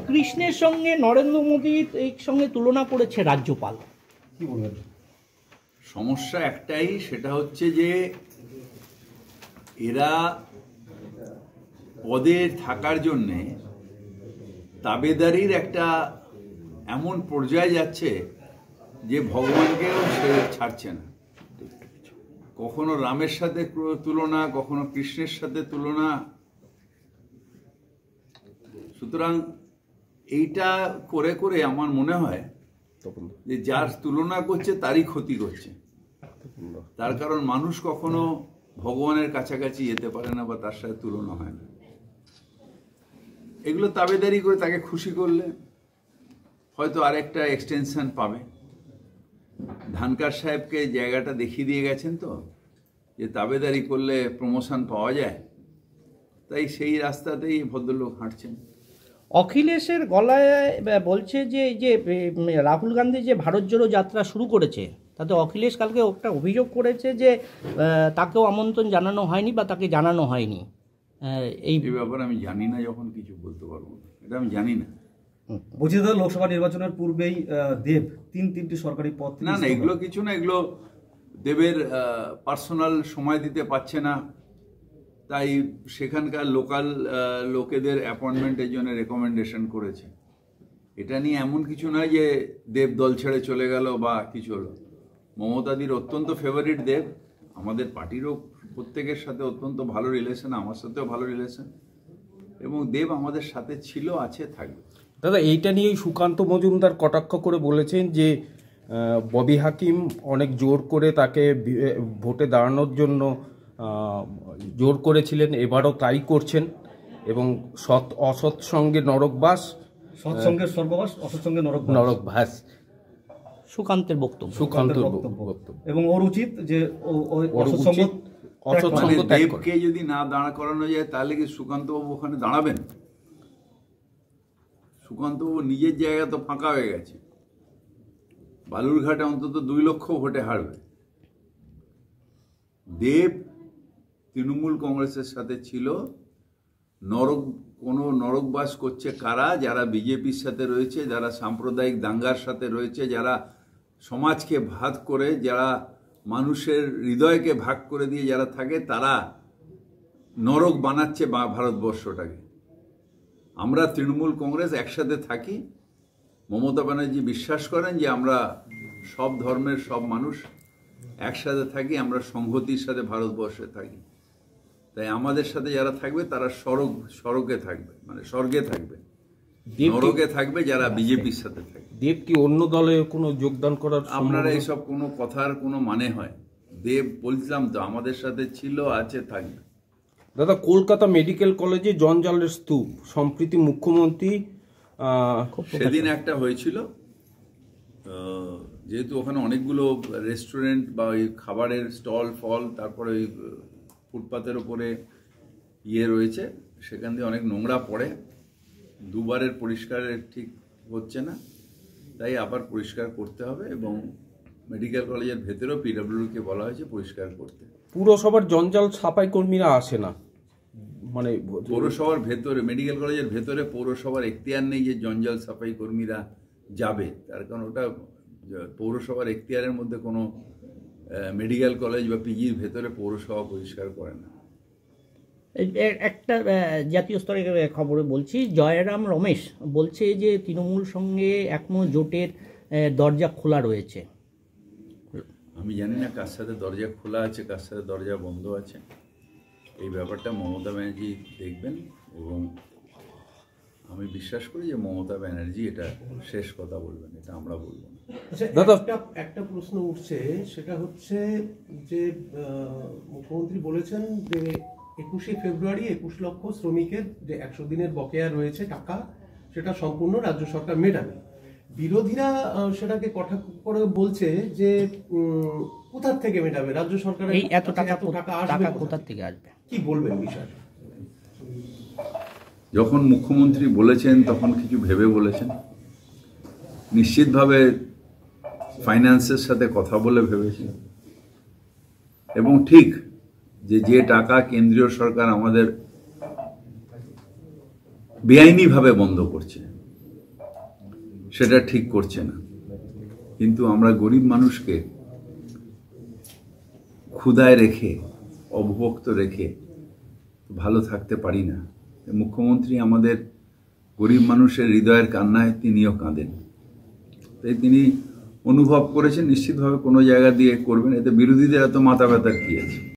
কৃষ্ণের সঙ্গে নরেন্দ্র মোদীর এই সঙ্গে তুলনা করেছে রাজ্যপাল, কি বলবেন? সমস্যা একটাই, সেটা হচ্ছে যে এরা পদে থাকার জন্যে তাবেদারির একটা এমন পর্যায়ে যাচ্ছে যে ভগবানকেও সে ছাড়ছে না। কখনো রামের সাথে তুলনা, কখনো কৃষ্ণের সাথে তুলনা। সুতরাং এইটা করে করে আমার মনে হয় যে যার তুলনা করছে তারই ক্ষতি করছে। তার কারণ মানুষ কখনো ভগবানের কাছাকাছি যেতে পারে না বা তার সাথে তুলনা হয় না। এগুলো তাবেদারি করে তাকে খুশি করলে হয়তো আরেকটা এক্সটেনশন পাবে। ধানকার সাহেবকে জায়গাটা দেখিয়ে দিয়ে গেছেন তো, যে তাবেদারি করলে প্রমোশন পাওয়া যায়, তাই সেই রাস্তাতেই ভদ্রলোক হাঁটছেন। অখিলেশের গলায় বলছে যে যে রাহুল গান্ধী যে ভারত জোড়ো যাত্রা শুরু করেছে, তাতে অখিলেশ কালকে একটা অভিযোগ করেছে যে তাকেও আমন্ত্রণ জানানো হয়নি বা তাকে জানানো হয়নি। এই ব্যাপারে আমি জানি না, যখন কিছু বলতে পারবো না, এটা আমি জানি না। বলছি দাদা, লোকসভা নির্বাচনের পূর্বেই দেব তিনটি সরকারি পদ। না না, এগুলো কিছু না, এগুলো দেবের পার্সোনাল সময় দিতে পারছে না, তাই সেখানকার লোকাল লোকেদের অ্যাপয়েন্টমেন্টের জন্য রেকমেন্ডেশন করেছে। এটা নিয়ে এমন কিছু নয় যে দেব দল ছেড়ে চলে গেল বা কিছু হলো। মমতাদির অত্যন্ত ফেভারিট দেব, আমাদের পার্টিরও প্রত্যেকের সাথে অত্যন্ত ভালো রিলেশন, আমার সাথেও ভালো রিলেশন, এবং দেব আমাদের সাথে ছিল, আছে, থাকবে। দাদা, এইটা নিয়েই সুকান্ত মজুমদার কটাক্ষ করে বলেছেন যে ববি হাকিম অনেক জোর করে তাকে ভোটে দাঁড়ানোর জন্য জোর করেছিলেন, এবারও তাই করছেন, এবং অসৎ সঙ্গে নরকবাস, সৎসঙ্গের স্বর্গবাস, অসৎসঙ্গে নরকবাস। সুকান্তের বক্তব্য, এবং ওর উচিত যে দেবকে যদি না দাঁড়া করানো যায় তাহলে কি সুকান্তবাবু ওখানে দাঁড়াবেন? সুকান্তবাবু নিজের জায়গা তো ফাঁকা হয়ে গেছে, বালুরঘাটে অন্তত 2 লক্ষ ভোটে হারবে। দেব তৃণমূল কংগ্রেসের সাথে ছিল, কোনো নরকবাস করছে কারা? যারা বিজেপির সাথে রয়েছে, যারা সাম্প্রদায়িক দাঙ্গার সাথে রয়েছে, যারা সমাজকে ভাগ করে, যারা মানুষের হৃদয়কে ভাগ করে দিয়ে যারা থাকে, তারা নরক বানাচ্ছে ভারতবর্ষটাকে। আমরা তৃণমূল কংগ্রেস একসাথে থাকি। মমতা ব্যানার্জি বিশ্বাস করেন যে আমরা সব ধর্মের সব মানুষ একসাথে থাকি, আমরা সংহতির সাথে ভারতবর্ষে থাকি। তাই আমাদের সাথে যারা থাকবে তারা স্বর্গে থাকবে, মানে স্বর্গে থাকবে, নরকে থাকবে যারা বিজেপির সাথে থাকবে। দেব কি অন্য দলে কোনো যোগদান করার? আপনারা এইসব কোনো কথার কোনো মানে হয়? দেব বলছিলাম তো আমাদের সাথে ছিল, আছে, থাকবে। দাদা, কলকাতা মেডিকেল কলেজে জঞ্জালের স্তূপ, সম্প্রতি মুখ্যমন্ত্রী সেদিন একটা হয়েছিল, যেহেতু ওখানে অনেকগুলো রেস্টুরেন্ট বা ওই খাবারের স্টল ফল, তারপরে ওই ফুটপাতের ওপরে রয়েছে, সেখান দিয়ে অনেক নোংরা পড়ে, দুবারের পরিষ্কার ঠিক হচ্ছে না, তাই আবার পরিষ্কার করতে হবে, এবং মেডিকেল কলেজের ভেতরেও পিডব্লিউকে বলা হয়েছে পরিষ্কার করতে। পুরসভার জঞ্জাল সাফাই কর্মীরা আসে না, মানে পৌরসভার ভেতরে, মেডিকেল কলেজের ভেতরে পৌরসভার এখতিয়ার নেই যে জঞ্জাল সাফাই কর্মীরা যাবে, তার কারণ ওটা পৌরসভার এখতিয়ারের মধ্যে কোনো মেডিকেল কলেজ বা পিজির ভেতরে পৌরসভা পরিষ্কার করে না। একটা জাতীয় স্তরের খবরে বলছি, জয়রাম রমেশ বলছে যে তৃণমূল সঙ্গে এখনো জোটের দরজা খোলা রয়েছে। আমি জানি না কার সাথে দরজা খোলা আছে, কার সাথে দরজা বন্ধ আছে। এই ব্যাপারটা মমতা ব্যানার্জি দেখবেন, এবং আমি বিশ্বাস করি যে মমতা ব্যানার্জি এটা শেষ কথা বলবেন, এটা আমরা বলবো না। একটা প্রশ্ন উঠছে, সেটা হচ্ছে যে মুখ্যমন্ত্রী বলেছেন যে 21শে ফেব্রুয়ারি 21 লক্ষ শ্রমিকের যে 100 দিনের বকেয়া রয়েছে টাকা, সেটা সম্পূর্ণ রাজ্য সরকার মেটাবে। বিরোধীরা সেটাকে কটাক্ষ করে বলছে যে কোথা থেকে মেটাবে রাজ্য সরকারের, এই এত টাকা কোথা থেকে আসবে? কি বলবেন বিষয়টা? যখন মুখ্যমন্ত্রী বলেছেন তখন কিছু ভেবে বলেছেন, নিশ্চিতভাবে ফাইন্যান্সের সাথে কথা বলে ভেবেছেন, এবং ঠিক যে টাকা কেন্দ্রীয় সরকার আমাদের বেআইনিভাবে বন্ধ করছে, সেটা ঠিক করছে না। কিন্তু আমরা গরিব মানুষকে ক্ষুধায় রেখে, অবভুক্ত রেখে ভালো থাকতে পারি না। মুখ্যমন্ত্রী আমাদের গরিব মানুষের হৃদয়ের কান্নায় তিনিও কাঁদেন, তাই তিনি অনুভব করেছেন নিশ্চিতভাবে কোনো জায়গা দিয়ে করবেন, এতে বিরোধীদের এত মাথা ব্যথার কি আছে।